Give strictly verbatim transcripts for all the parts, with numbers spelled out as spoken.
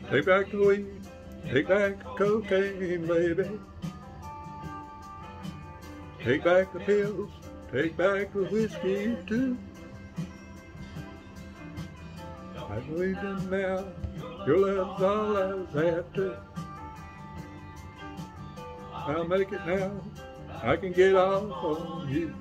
Take back the weed, take back the cocaine, baby. Take back the pills, take back the whiskey too. I believe in now, your love's all I was after. I'll make it now, I can get off on you.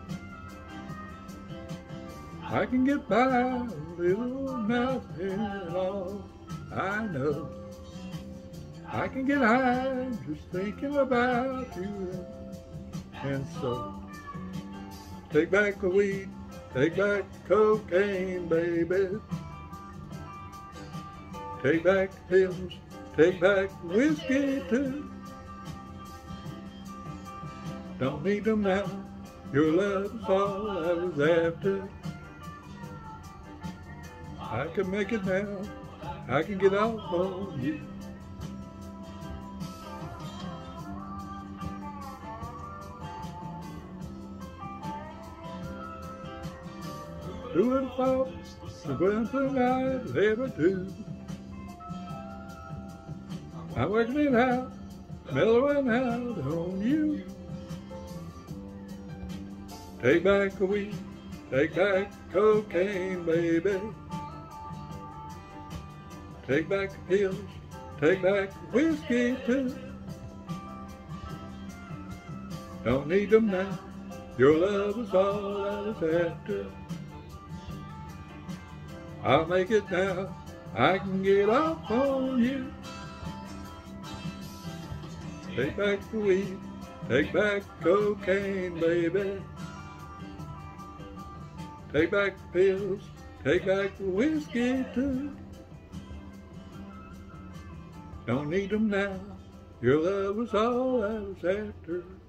I can get by a little nothing at all, I know. I can get high just thinking about you. And so, take back the weed, take back the cocaine, baby. Take back the pills, take back the whiskey too. Don't need them now, your love is all I was after. I can make it now, I can get off on you. Who would have thought the one thing I'd ever do? I'm working it out, mellowing out on you. Take back the weed, take back the cocaine, baby. Take back the pills, take back the whiskey too. Don't need them now, your love is all I was after. I'll make it now, I can get off on you. Take back the weed, take back the cocaine, baby. Take back the pills, take back the whiskey too. Don't need them now, your love was all I was after.